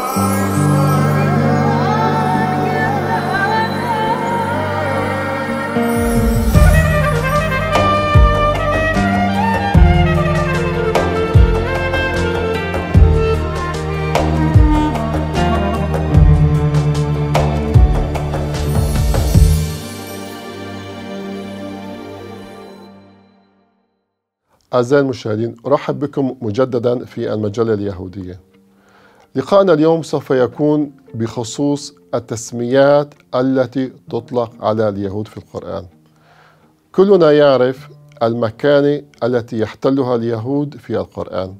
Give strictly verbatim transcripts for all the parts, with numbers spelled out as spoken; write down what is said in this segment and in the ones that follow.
أعزائي المشاهدين، أرحب بكم مجددا في المجلة اليهودية. لقاءنا اليوم سوف يكون بخصوص التسميات التي تطلق على اليهود في القرآن. كلنا يعرف المكانة التي يحتلها اليهود في القرآن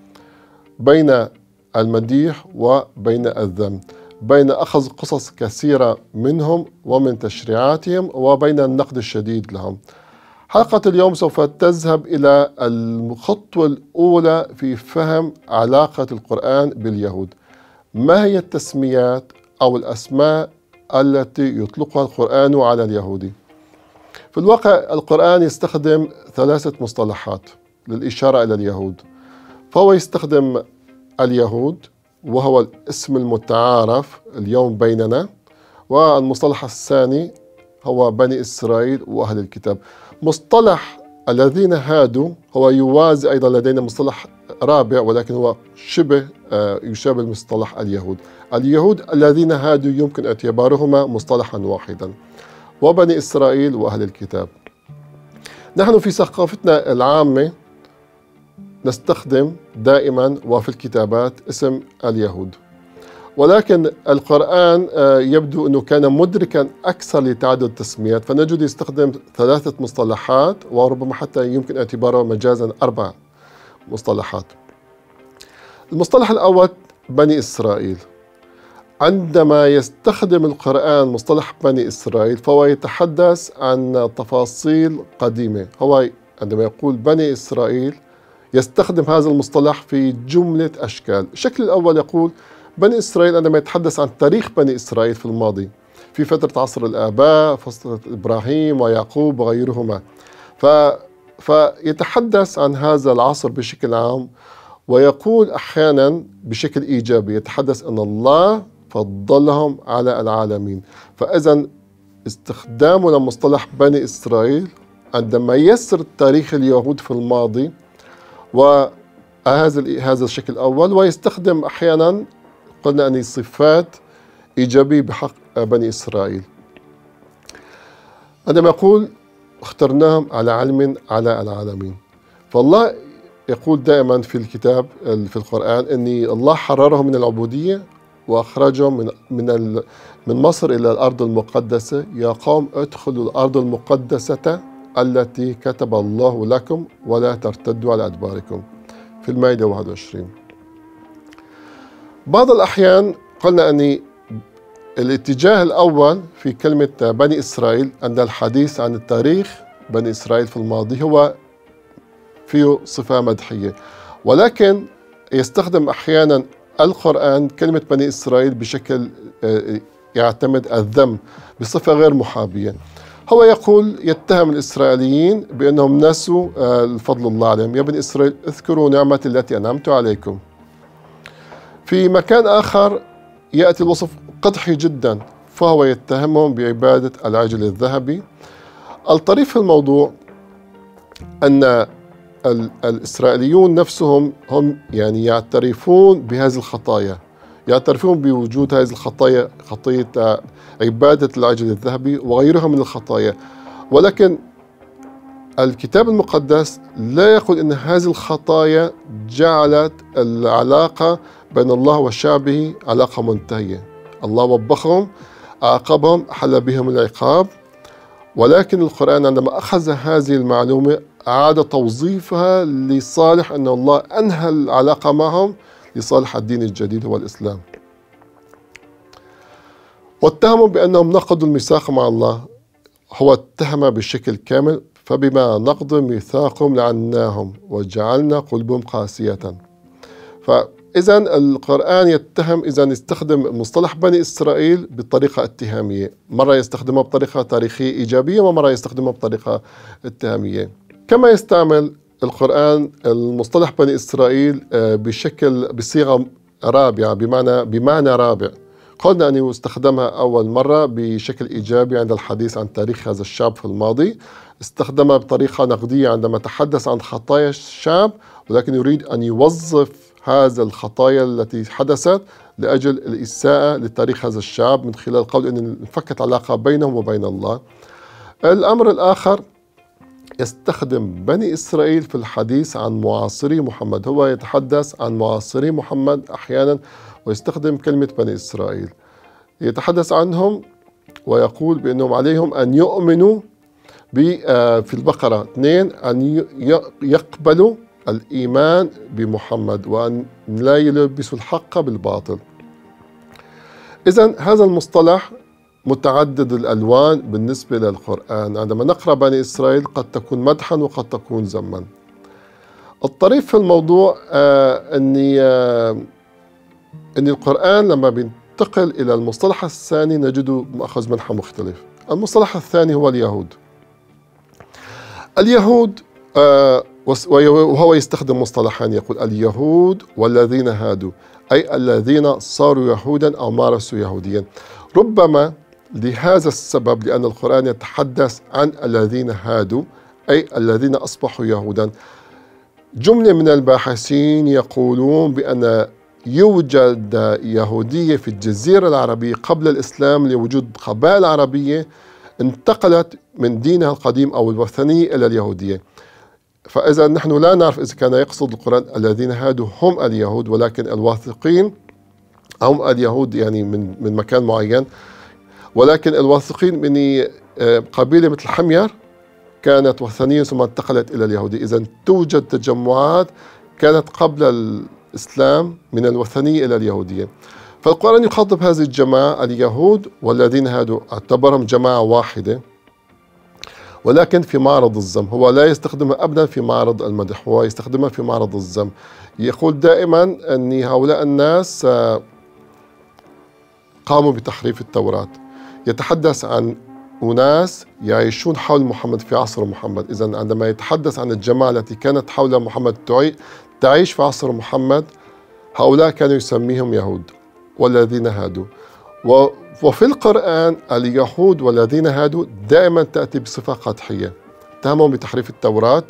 بين المديح وبين الذم، بين أخذ قصص كثيرة منهم ومن تشريعاتهم وبين النقد الشديد لهم. حلقة اليوم سوف تذهب إلى الخطوة الأولى في فهم علاقة القرآن باليهود. ما هي التسميات أو الأسماء التي يطلقها القرآن على اليهود؟ في الواقع القرآن يستخدم ثلاثة مصطلحات للإشارة إلى اليهود. فهو يستخدم اليهود وهو الاسم المتعارف اليوم بيننا، والمصطلح الثاني هو بني إسرائيل وأهل الكتاب. مصطلح الذين هادوا هو يوازي أيضا لدينا مصطلح رابع، ولكن هو شبه يشابه مصطلح اليهود. اليهود الذين هادوا يمكن اعتبارهما مصطلحا واحدا، وبني إسرائيل وأهل الكتاب. نحن في ثقافتنا العامة نستخدم دائما وفي الكتابات اسم اليهود، ولكن القرآن يبدو أنه كان مدركا أكثر لتعدد التسميات، فنجد يستخدم ثلاثة مصطلحات وربما حتى يمكن اعتباره مجازا أربع مصطلحات. المصطلح الأول بني إسرائيل. عندما يستخدم القرآن مصطلح بني إسرائيل فهو يتحدث عن تفاصيل قديمة. هو عندما يقول بني إسرائيل يستخدم هذا المصطلح في جملة أشكال. الشكل الأول يقول بني إسرائيل عندما يتحدث عن تاريخ بني إسرائيل في الماضي، في فترة عصر الآباء، فترة إبراهيم ويعقوب وغيرهما، ف... فيتحدث عن هذا العصر بشكل عام، ويقول أحيانا بشكل إيجابي، يتحدث أن الله فضلهم على العالمين. فإذا استخدامه لمصطلح بني إسرائيل عندما يسرد تاريخ اليهود في الماضي، وهذا هذا الشكل الأول، ويستخدم أحيانا قلنا أن صفات إيجابية بحق بني إسرائيل. عندما يقول اخترناهم على علم على العالمين، فالله يقول دائما في الكتاب في القرآن أن الله حررهم من العبودية وأخرجهم من من من مصر إلى الأرض المقدسة. يا قوم ادخلوا الأرض المقدسة التي كتب الله لكم ولا ترتدوا على أدباركم، في المائدة واحد وعشرين. بعض الأحيان قلنا أن الاتجاه الأول في كلمة بني إسرائيل عند الحديث عن التاريخ بني إسرائيل في الماضي هو فيه صفة مدحية، ولكن يستخدم أحيانا القرآن كلمة بني إسرائيل بشكل يعتمد الذم بصفة غير محابية. هو يقول يتهم الإسرائيليين بأنهم نسوا الفضل الله عليهم. يا بني إسرائيل اذكروا نعمتي التي أنعمت عليكم. في مكان آخر يأتي الوصف قدحي جدا، فهو يتهمهم بعبادة العجل الذهبي. الطريف في الموضوع أن الإسرائيليون نفسهم هم يعني يعترفون بهذه الخطايا، يعترفون بوجود هذه الخطايا، خطية عبادة العجل الذهبي وغيرها من الخطايا، ولكن الكتاب المقدس لا يقول أن هذه الخطايا جعلت العلاقة بين الله وشعبه علاقة منتهية. الله وبخهم، عاقبهم، أحل بهم العقاب، ولكن القرآن عندما أخذ هذه المعلومة أعاد توظيفها لصالح أن الله أنهى العلاقة معهم لصالح الدين الجديد هو الإسلام. واتهموا بأنهم نقضوا الميثاق مع الله. هو اتهم بشكل كامل، فبما نقض ميثاقهم لعناهم وجعلنا قلوبهم قاسية. فإذا القرآن يتهم، إذا يستخدم مصطلح بني إسرائيل بطريقة اتهامية، مرة يستخدمه بطريقة تاريخية إيجابية ومرة يستخدمه بطريقة اتهامية. كما يستعمل القرآن المصطلح بني إسرائيل بشكل بصيغة رابعة بمعنى بمعنى رابع. قلنا أنه استخدمها أول مرة بشكل إيجابي عند الحديث عن تاريخ هذا الشعب في الماضي، استخدمها بطريقة نقدية عندما تحدث عن خطايا الشعب، ولكن يريد أن يوظف هذا الخطايا التي حدثت لأجل الإساءة لتاريخ هذا الشعب من خلال قول أن انفكت علاقة بينهم وبين الله. الأمر الآخر، يستخدم بني إسرائيل في الحديث عن معاصري محمد، هو يتحدث عن معاصري محمد أحيانا ويستخدم كلمة بني إسرائيل، يتحدث عنهم ويقول بأنهم عليهم أن يؤمنوا في البقرة اثنين أن يقبلوا الإيمان بمحمد وأن لا يلبسوا الحق بالباطل. إذن هذا المصطلح متعدد الألوان بالنسبة للقرآن. عندما نقرأ بني إسرائيل قد تكون مدحا وقد تكون ذما. الطريف في الموضوع آه أني آه أن القرآن لما بينتقل إلى المصطلح الثاني نجده مأخذ منحى مختلف. المصطلح الثاني هو اليهود. اليهود آه وهو يستخدم مصطلحان، يقول اليهود والذين هادوا، أي الذين صاروا يهودا أو مارسوا يهوديا. ربما لهذا السبب، لأن القرآن يتحدث عن الذين هادوا أي الذين أصبحوا يهودا، جملة من الباحثين يقولون بأن يوجد يهودية في الجزيرة العربية قبل الإسلام لوجود قبائل عربية انتقلت من دينها القديم أو الوثنية إلى اليهودية. فإذا نحن لا نعرف إذا كان يقصد القرآن الذين هادوا هم اليهود، ولكن الواثقين هم اليهود يعني من من مكان معين، ولكن الواثقين من قبيلة مثل حمير كانت وثنية ثم انتقلت إلى اليهودية. إذا توجد تجمعات كانت قبل الإسلام من الوثنية إلى اليهودية. فالقرآن يخاطب هذه الجماعة اليهود والذين هادوا، اعتبرهم جماعة واحدة، ولكن في معرض الذم. هو لا يستخدمها أبدا في معرض المدح، هو يستخدمها في معرض الذم. يقول دائما أن هؤلاء الناس قاموا بتحريف التوراة. يتحدث عن أناس يعيشون حول محمد في عصر محمد. إذن عندما يتحدث عن الجماعة التي كانت حول محمد تعيش في عصر محمد، هؤلاء كانوا يسميهم يهود والذين هادوا. وفي القرآن اليهود والذين هادوا دائما تأتي بصفة قدحية، اتهمهم بتحريف التوراة،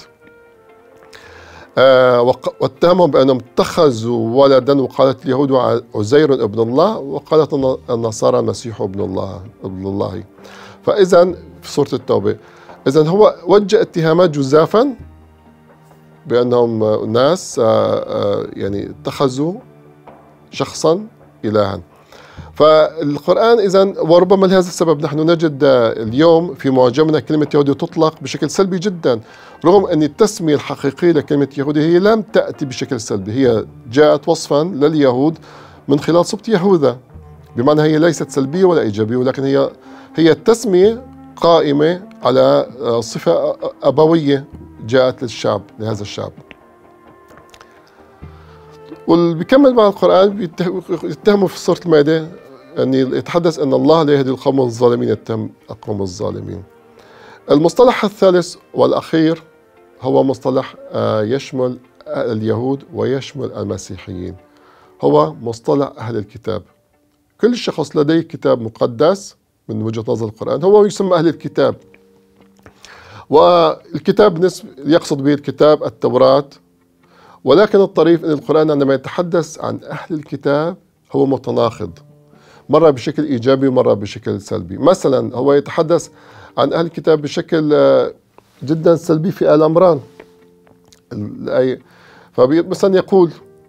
آه واتهمهم بأنهم اتخذوا ولدا، وقالت اليهود عزير ابن الله وقالت النصارى المسيح ابن الله ابن الله. فإذا في سورة التوبة إذا هو وجه اتهامات جزافا بأنهم ناس آه آه يعني اتخذوا شخصا إلها. فالقرآن إذن، وربما لهذا السبب نحن نجد اليوم في معجمنا كلمة يهودي تطلق بشكل سلبي جدا، رغم أن التسمية الحقيقية لكلمة يهودي هي لم تأتي بشكل سلبي، هي جاءت وصفا لليهود من خلال سبط يهوذا، بمعنى هي ليست سلبية ولا إيجابية، ولكن هي هي التسمية قائمة على صفة أبوية جاءت للشعب لهذا الشعب. وبيكمل مع القرآن يتهموا في سورة المائدة أن يتحدث أن الله لا يهدي القوم الظالمين، يتهم القوم الظالمين. المصطلح الثالث والأخير هو مصطلح يشمل اليهود ويشمل المسيحيين، هو مصطلح أهل الكتاب. كل شخص لديه كتاب مقدس من وجهة نظر القرآن هو يسمى أهل الكتاب، والكتاب يقصد به الكتاب التوراة. ولكن الطريف أن القرآن عندما يتحدث عن أهل الكتاب هو متناقض، مرة بشكل إيجابي ومرة بشكل سلبي. مثلا هو يتحدث عن أهل الكتاب بشكل جدا سلبي في آل عمران الآية، فمثلا يقول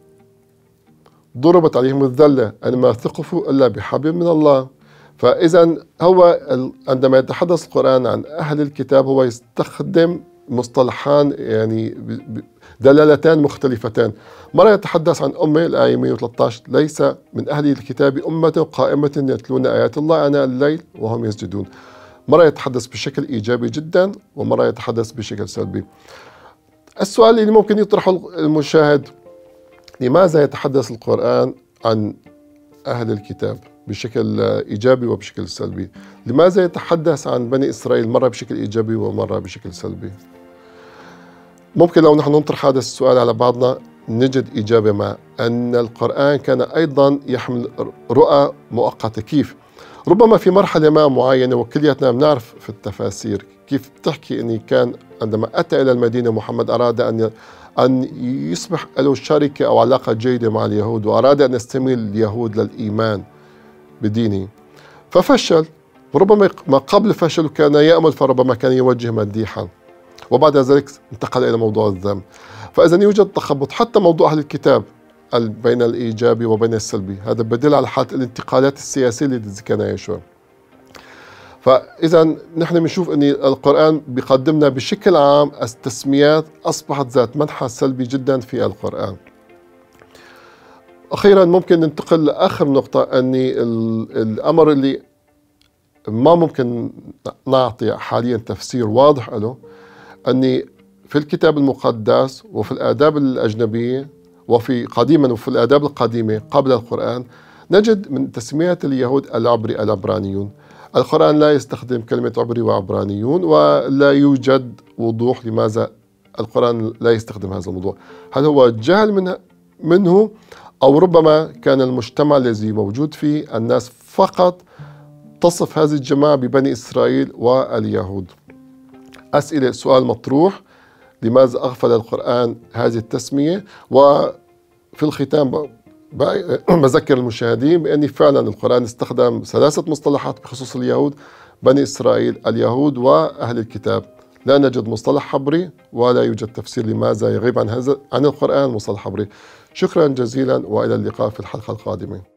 ضربت عليهم الذلة أن ما ثقفوا إلا بحبل من الله. فإذا هو عندما يتحدث القرآن عن أهل الكتاب هو يستخدم مصطلحان يعني دلالتان مختلفتان. مرة يتحدث عن أمة الآية مئة وثلاثة عشر ليس من أهل الكتاب أمة قائمة يتلون آيات الله آناء الليل وهم يسجدون. مرة يتحدث بشكل إيجابي جدا ومرة يتحدث بشكل سلبي. السؤال اللي ممكن يطرحه المشاهد، لماذا يتحدث القرآن عن أهل الكتاب بشكل إيجابي وبشكل سلبي؟ لماذا يتحدث عن بني إسرائيل مرة بشكل إيجابي ومرة بشكل سلبي؟ ممكن لو نحن نطرح هذا السؤال على بعضنا نجد إجابة ما أن القرآن كان أيضا يحمل رؤى مؤقتة. كيف؟ ربما في مرحلة ما معينة، وكلياتنا بنعرف في التفاسير كيف بتحكي أني كان عندما أتى إلى المدينة محمد أراد أن أن يصبح له شركة أو علاقة جيدة مع اليهود، وأراد أن يستميل اليهود للإيمان بدينه، ففشل. وربما ما قبل فشله كان يأمل، فربما كان يوجه مديحا، وبعد ذلك انتقل إلى موضوع الذم. فإذا يوجد تخبط حتى موضوع أهل الكتاب بين الإيجابي وبين السلبي. هذا بدل على حالة الانتقالات السياسية اللي كان يعيشها. فإذا نحن بنشوف أن القرآن بيقدمنا بشكل عام التسميات أصبحت ذات منحى سلبي جدا في القرآن. أخيرا ممكن ننتقل لآخر نقطة، أن الأمر اللي ما ممكن نعطي حاليا تفسير واضح له، أني في الكتاب المقدس وفي الآداب الأجنبية وفي قديما وفي الآداب القديمة قبل القرآن نجد من تسميات اليهود العبري العبرانيون. القرآن لا يستخدم كلمة عبري وعبرانيون، ولا يوجد وضوح لماذا القرآن لا يستخدم هذا الموضوع. هل هو جهل منه, منه أو ربما كان المجتمع الذي موجود فيه الناس فقط تصف هذه الجماعة ببني إسرائيل واليهود؟ أسئلة، سؤال مطروح. لماذا أغفل القرآن هذه التسمية؟ وفي الختام بذكر المشاهدين بأن فعلا القرآن استخدم ثلاثة مصطلحات بخصوص اليهود: بني إسرائيل، اليهود، وأهل الكتاب. لا نجد مصطلح عبري، ولا يوجد تفسير لماذا يغيب عن هذا عن القرآن مصطلح عبري. شكرا جزيلا، وإلى اللقاء في الحلقة القادمة.